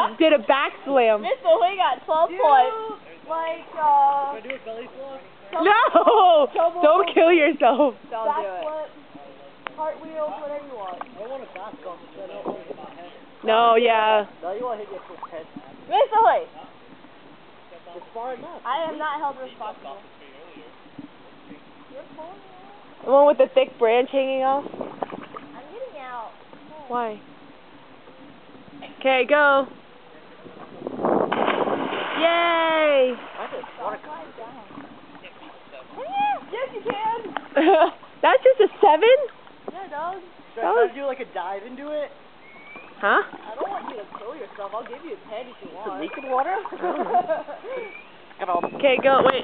did a back slam. Mr. Lee got 12 points. Like, Can I do a belly flop? No! Don't kill yourself. Don't do it. Cartwheels, whatever you want. I don't want to back off because I don't want to hit my head. No, yeah. No, you want to hit your full head. Mr. Lee, It's far enough. I am not held responsible. The one with the thick branch hanging off? I'm getting out. Why? Okay, go. Yay! Yes, you can. That's just a 7? Yeah, dog. Should I try to do like a dive into it? Huh? I don't want you to kill yourself. I'll give you a 10 if you want. Leaking water? Okay, go. Wait.